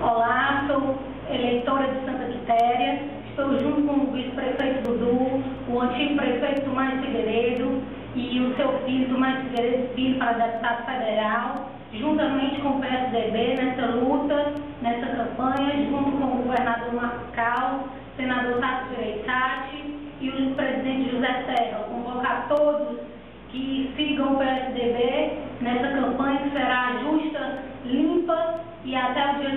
Olá, sou eleitora de Santa Quitéria, estou junto com o vice-prefeito Dudu, o antigo prefeito Tomás Figueiredo e o seu filho Tomás Figueiredo Filho para deputado federal, juntamente com o PSDB nessa luta, nessa campanha, junto com o governador Marcos Cal, senador Tasso Gereissati e o presidente José Serra. Convocar todos que sigam o PSDB nessa campanha que será justa, limpa e até o dia